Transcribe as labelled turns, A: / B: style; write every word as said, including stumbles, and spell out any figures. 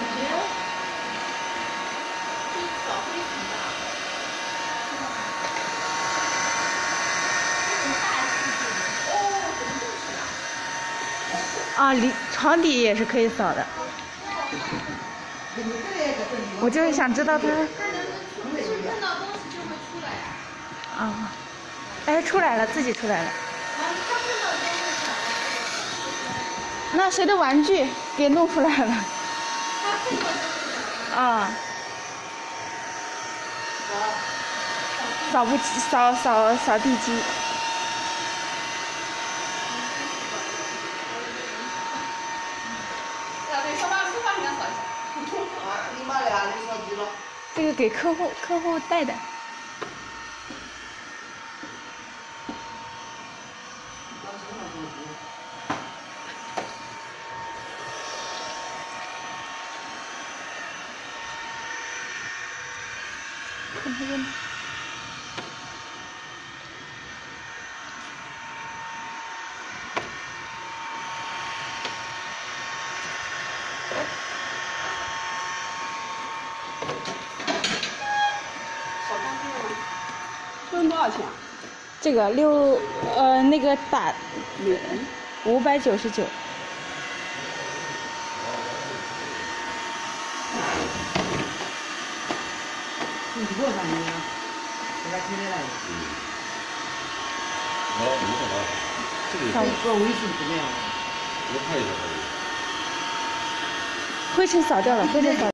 A: 啊，里床底也是可以扫的。我就是想知道它。啊，哎，出来了，自己出来了。那谁的玩具给弄出来了？啊。扫不扫扫扫地机。这个给客户客户带的。看这个。
B: 这多少钱？
A: 这个六呃那个打五百九十九。
B: 你给我上去呀？给他贴来。
C: 好，你干嘛？这个
B: 这个微信怎么样？
C: 我看一下。
A: 灰尘扫掉了，灰尘扫。